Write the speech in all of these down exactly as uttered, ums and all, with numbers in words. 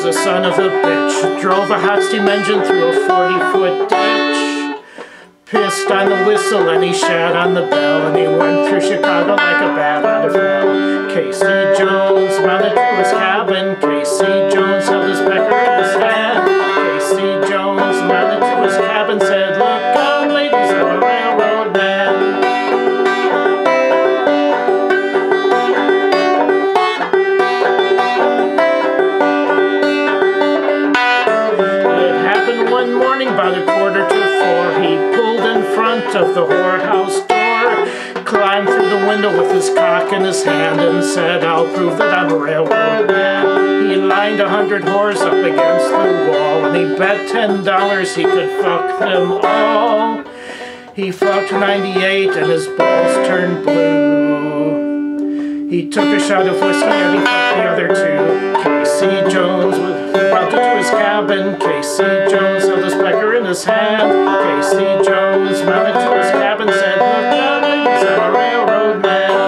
a son of a bitch. Drove a hot steam engine through a forty-foot ditch. Pissed on the whistle and he shat on the bell, and he went through Chicago like a bat out of hell. Casey Jones mounted to his cabin. Casey Jones held his pecker in his hand. Casey Jones mounted to his cabin, said, "Look out, ladies, I'm a railroad man." It happened one morning about a quarter to four. He pulled in front of the whorehouse door, climbed through the window with his cock in his hand, and said, "I'll prove that I'm a railroad man." He lined a hundred whores up against the wall, and he bet ten dollars he could fuck them all. He fucked ninety-eight and his balls turned blue. He took a shot of whiskey and he fucked the other two. Casey Jones went to his cabin. Casey Jones held his pecker in his hand. Casey Jones mounted to his cabin, said, "Look out, ladies, I'm a railroad man."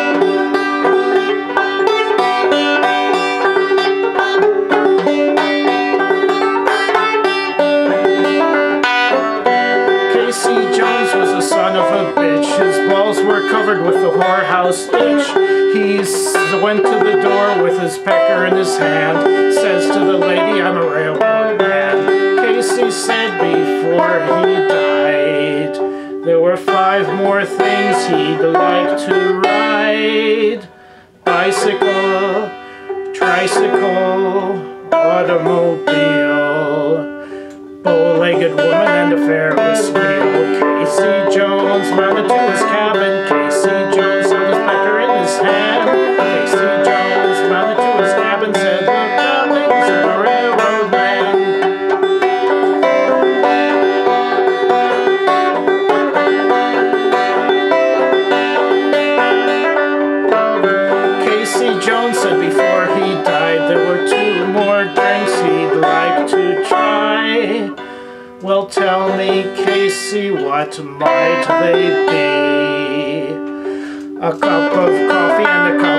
Casey Jones was a son of a bitch. His balls were covered with the whorehouse itch. He went to the door with his pecker in his hand, says to the lady, "I'm a railroad man." Casey said before he died there were five more things he'd like to ride: bicycle, tricycle, automobile, bow-legged woman, and a Ferris wheel. Casey Jones mounted to his cabin. Casey Jones held his pecker in his hand. Casey Jones mounted to his cabin, said, "Look out, ladies, I'm a railroad man." Casey Jones said before he died there were two more drinks he'd like to try. Well, tell me, Casey, what might they be? A cup of coffee and a cup